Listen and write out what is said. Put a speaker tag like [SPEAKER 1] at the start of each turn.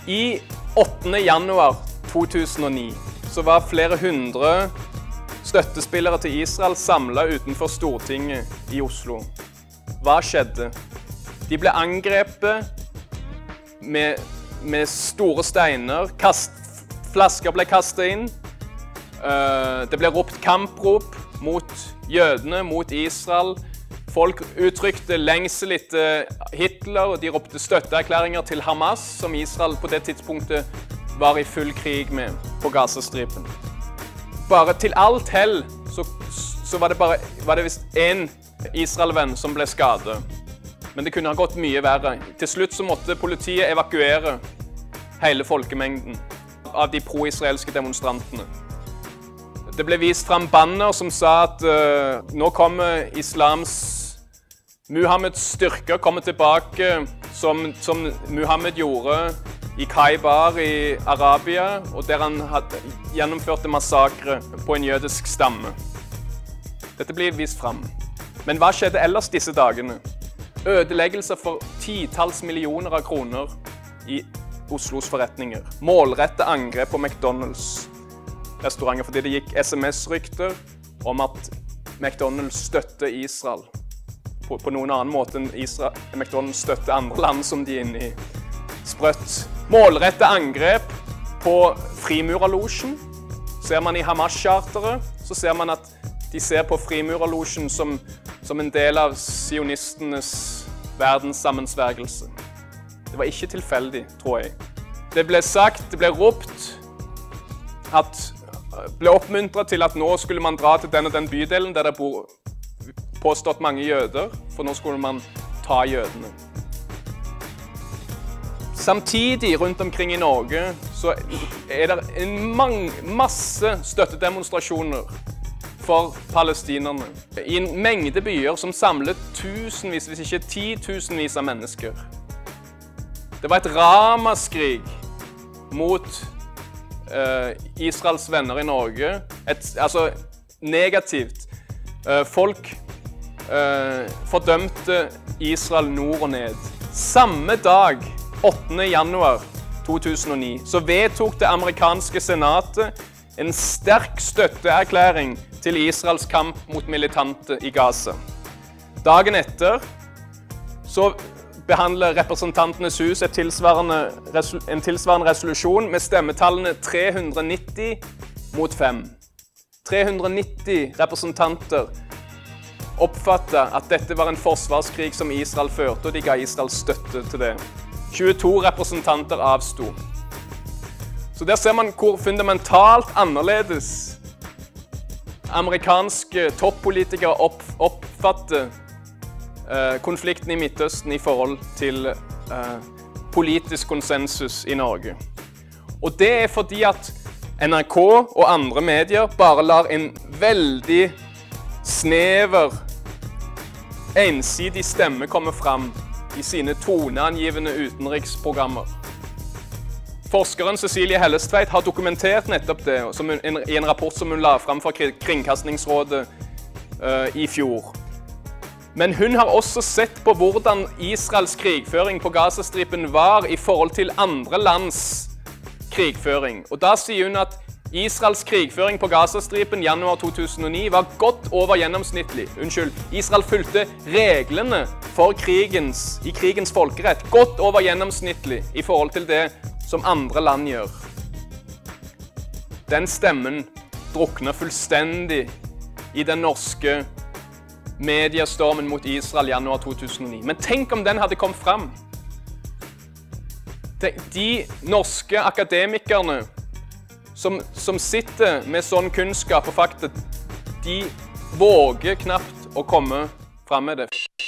[SPEAKER 1] I 8. januar 2009 så var flere hundre støttespillere til Israel samlet utenfor Stortinget i Oslo. Hva skjedde? De ble angrepet med store steiner, flasker ble kastet inn, det ble ropt kamprop mot jødene, mot Israel. Folk uttrykte lengsel etter Hitler, og de ropte støtteerklæringer til Hamas, som Israel på det tidspunktet var i full krig med på Gazastripen. Bare til alt hell så var det vist en Israel-venn som ble skadet. Men det kunne ha gått mye verre. Til slutt så måtte politiet evakuere hele folkemengden av de pro-israelske demonstrantene. Det ble vist frem banner som sa at nå kommer Muhammeds styrker kommer tilbake som Muhammed gjorde i Khaybar i Arabia, og der han gjennomførte massakre på en jødisk stamme. Dette blir vist frem. Men hva skjedde ellers disse dagene? Ødeleggelser for titalls millioner av kroner i Oslos forretninger. Målrette angrep på McDonald's-restauranter fordi det gikk SMS-rykter om at McDonald's støtter Israel. På noen annen måte enn McDonald's støtter andre land som de er inne i. Sprøtt. Målrette angrep på Frimurerlosjen. Ser man i Hamas-charteret, så ser man at de ser på Frimurerlosjen som en del av sionistenes verdenssammensvergelse. Det var ikke tilfeldig, tror jeg. Det ble sagt, det ble ropt, ble oppmuntret til at nå skulle man dra til den og den bydelen der det bor påstått mange jøder, for nå skulle man ta jødene. Samtidig rundt omkring i Norge så er det masse støttedemonstrasjoner for palestinerne. I en mengde byer som samlet tusenvis, hvis ikke titusenvis av mennesker. Det var et ramaskrig mot Israels venner i Norge. Altså negativt. Folk fordømte Israel nord og ned. Samme dag, 8. januar 2009, så vedtok det amerikanske senatet en sterk støtteerklæring til Israels kamp mot militante i Gaza. Dagen etter så behandler Representantenes hus en tilsvarende resolusjon med stemmetallene 390 mot 5. 390 representanter oppfattet at dette var en forsvarskrig som Israel førte, og de ga Israel støtte til det. 22 representanter avsto. Så der ser man hvor fundamentalt annerledes amerikanske toppolitikere oppfatter konflikten i Midtøsten i forhold til politisk konsensus i Norge. Og det er fordi at NRK og andre medier bare lar en veldig snever, ensidig stemme komme fram i sine toneangivende utenriksprogrammer. Forskeren Cecilie Hellestveit har dokumentert nettopp det i en rapport som hun la fram for Kringkastingsrådet i fjor. Men hun har også sett på hvordan Israels krigføring på Gazastripen var i forhold til andre lands krigføring. Og da sier hun at Israels krigføring på Gazastripen januar 2009 var godt over gjennomsnittlig. Israel fulgte reglene for krigens folkerett godt over gjennomsnittlig i forhold til det som andre land gjør. Den stemmen drukner fullstendig i den norske mediestormen mot Israel januar 2009. Men tenk om den hadde kommet frem. De norske akademikerne som sitter med sånn kunnskap og fakta, de våger knapt å komme frem med det.